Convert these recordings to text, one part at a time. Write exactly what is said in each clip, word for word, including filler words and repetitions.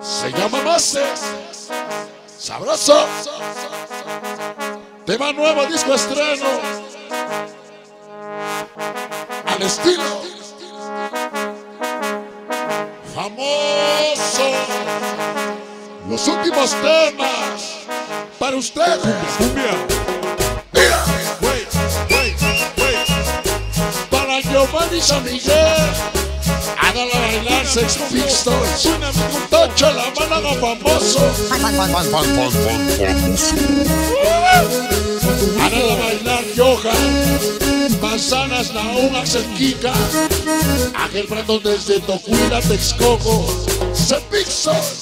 Se llama Master. Sabroso. Tema nuevo, disco estreno. Al estilo famoso. Los últimos temas para usted. Cumbia. Mira. Wait, wait, wait. Para Giovanni San Miguel. Hágala bailar Sex Pistols. Tocho la mano famoso. Hágala bailar Johan. Manzanas, Naum, Axel Kika. Ángel Brandon desde Tocuila, Texcoco. Sex Pistols.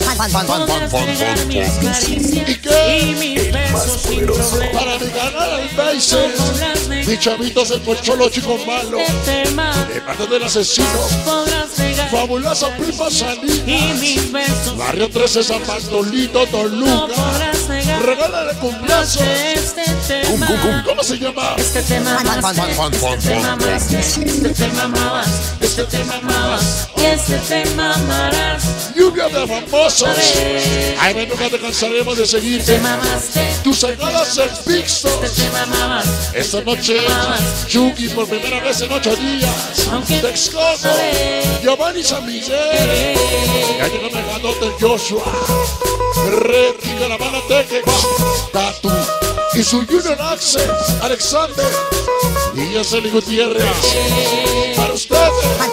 ¿Y qué? Para mi canal al Bases. Mi chavitos el Pocholo Chico Malo. De parte del asesino. Fabulosa prima Salina. Barrio trece San Bartolito, Toluca. Regálale cumplazo. Cum, cum, cum. ¿Cómo se llama? Este tema más, este tema más, este tema más, este tema más, y este tema amarás. Lluvia de famosos. Ay, ven, nunca te cansaremos de seguirte. Tus sagradas Sex Pistols. Esta noche, Chucky por primera vez en ocho días. Texcoco, Giovanni San Miguel. Ya llegó el ganote Joshua. Réplica la banda Teque. Tatu. Y su Junior Axel, Alexander. Y Yaceli Gutiérrez. Para ustedes.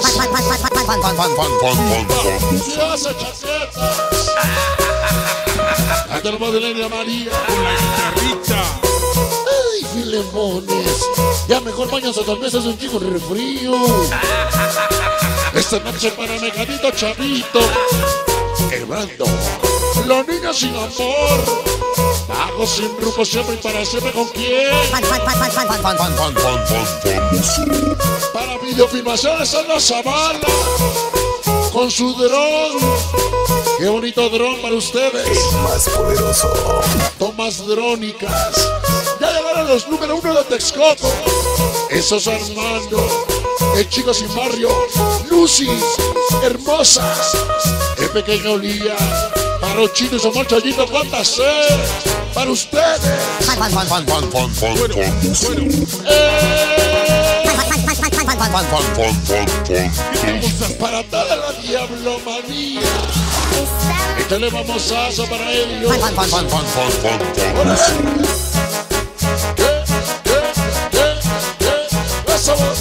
Ya se chaquetas. Ante la Madeleine María. Con la guitarrita. Ay, filemones. Ya mejor baños a tal vez es un chico refrío. Esta noche para Mecadito Chavito. Quebrando. Los niños sin amor. Bajo sin grupo siempre y para siempre con quién. Para videofilmaciones en la Zavala. Con su dron. Qué bonito dron para ustedes. El más poderoso. Tomas drónicas. Ya llegaron los número uno de Texcoco. Esos Armando. El chico sin barrio. Lucy. Hermosas. El pequeño Lía. Para los chinos somos chayitos, cuántas sed. Para ustedes. Bueno, bueno. Eh, Vamos para toda la diablomanía. Este le vamos a hacer para ellos. ¿Qué? ¿Qué? ¿Qué? ¿Qué? Esa voz.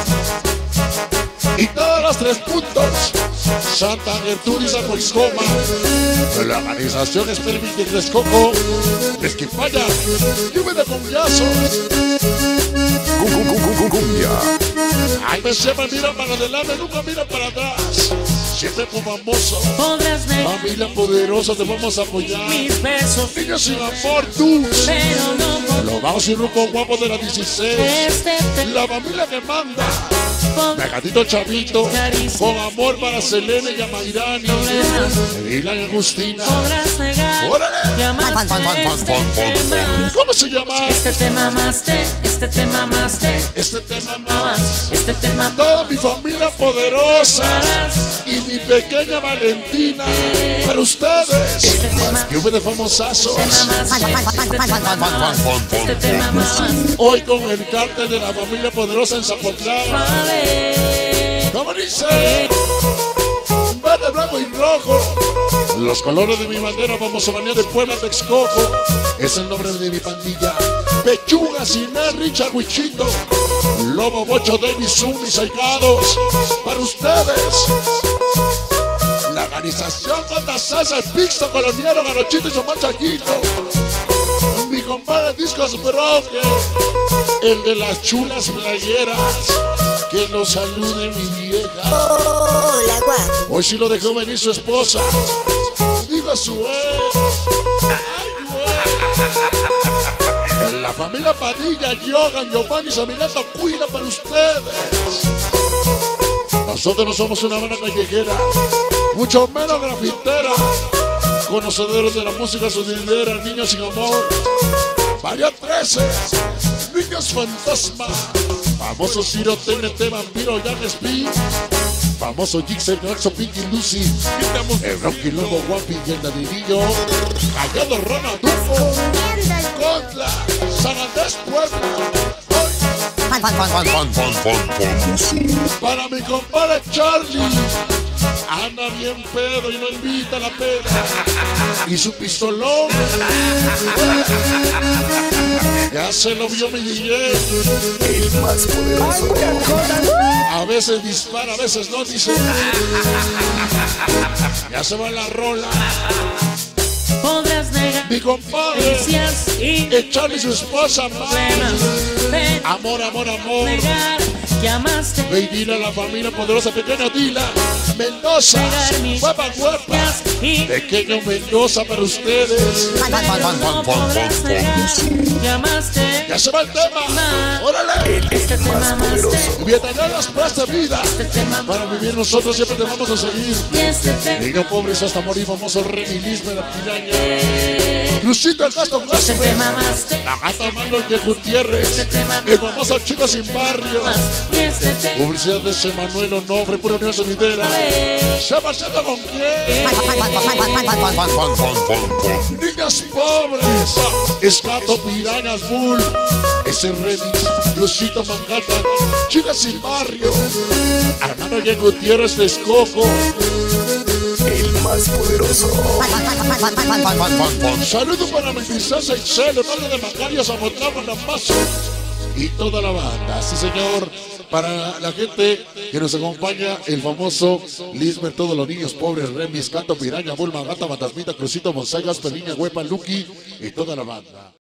Y todos los tres puntos. Santa Gertrudis Apoxcoma. La organización es Permite Texcoco. Es que falla. Lluvia de cumbiazos. Cumbia. Ay, me siempre miran para adelante, nunca miran para atrás. Siempre con famoso. Podrás negar Familia poderosa, te vamos a apoyar. mis besos, Niños sin amor, tú. pero no con Los vamos y rucos guapos de la dieciséis. este tema. La familia que manda. Megadito Chavito. Con amor para Selene y a Mayrani. Y la Agustina. Podrás negar, ¡Órale! llamaste este tema. ¿Cómo se llama? Este tema más de, este tema más de, Este tema más, más. este tema Toda mi familia poderosa. más. Y mi pequeña Valentina. Para ustedes. Este tema, Lluvia de famosazos. tema más, este tema más, este tema más. Hoy con el cártel de la familia poderosa en Zapotlán. Vale. ¿Cómo dice? Verde, blanco y rojo. Los colores de mi bandera, vamos a banear de Puebla, Texcoco. Es el nombre de mi pandilla. Pechuga, Siné, Richard, Huichito. Lobo, Bocho, David, Zuni, Saigados. Para ustedes. La organización Conta Salsa, el Pixto, Coloniero, Garochito y Somar Chaquito. Mi compadre Discos Broque. El de las chulas playeras. Que nos salude mi vieja. Hola, guapo. Hoy sí lo dejó venir su esposa. Diga su ex. Ay, güey. La familia Padilla, Yogan, Giovanni, Samilato, cuida para ustedes. Nosotros no somos una banda callejera, mucho menos grafitera. Conocedores de la música sonidera, niños sin amor. María trece, niños fantasma. Famoso Ciro, T N T, Vampiro, Jan Speed. famoso Jixel, Naxo, Pinky, Lucy, Estamos el Rocky Lobo, Guapi y el Dadinillo, Callado, Ronaldinho, Contra, San Andrés, Puebla. fan, fan, fan, fan, fan, fan, famoso. Para mi compadre Charlie, anda bien pedo y no invita a la peda. Y su pistolón, ya se lo vio mi D J. El más poderoso. A veces dispara, a veces no, dice. Ya se va la rola. Podrás negar Mi compadre, delicias y el Charlie y su esposa, problemas. Ven, amor, amor, amor. negar que amaste. Ve y dile a la familia poderosa, pequeña Dila, Mendoza, Negar mis guapa, guapa. delicias y Pequeño Mendoza para ustedes. Fan, fan, fan, fan, no fan, fan, podrás fan, negar famoso. que amaste. Ya se va el tema. ¡Órale! Este te más mamaste. poderoso. Vietnamitas presta vida. Este te Para mamaste. vivir nosotros siempre te vamos a seguir. Y este te Niño pobres hasta morir, famoso Remy Lisbeth, la piraña. Lucito el gasto Este te gasto. mamaste. La gata Manuel de Gutiérrez. El famoso chico sin barrio. Y este te Publicidad de ese Manuel Onofre, pura Unión Sonidera. ¿Se va haciendo con quién? Fan, fan, fan, fan, fan, fan, fan, fan, fan. Niñas pobres. Escato, pirañas, bull. Ese remix. Lucito Manhattan. Chicas sin barrio. Hermano de Gutiérrez de Escoco. El más poderoso. Fan, fan, fan, fan, fan. Saludos para mi princesa Excel, hermano de Macario, Zamotlán, Namazo y toda la banda. Sí, señor. Para la gente que nos acompaña, el famoso Lisbeth, todos los niños pobres, Remis, Canto, Piraña, Bulma, Gata, Matasmita, Crucito, Monsaigas, Peliña, Huepa, Lucky y toda la banda.